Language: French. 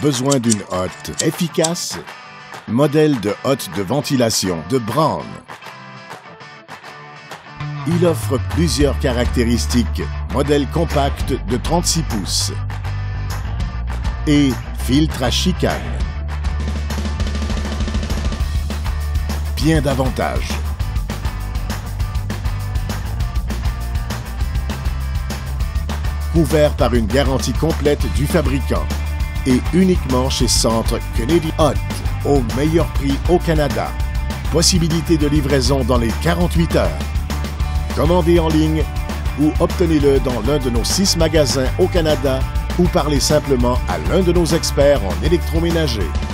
besoin d'une hotte efficace? Modèle de hotte de ventilation de Braun. Il offre plusieurs caractéristiques. Modèle compact de 36 pouces et filtre à chicane. Bien d'avantages. Couvert par une garantie complète du fabricant et uniquement chez Centre Canadian Hot, au meilleur prix au Canada. Possibilité de livraison dans les 48 heures. Commandez en ligne ou obtenez-le dans l'un de nos 6 magasins au Canada ou parlez simplement à l'un de nos experts en électroménager.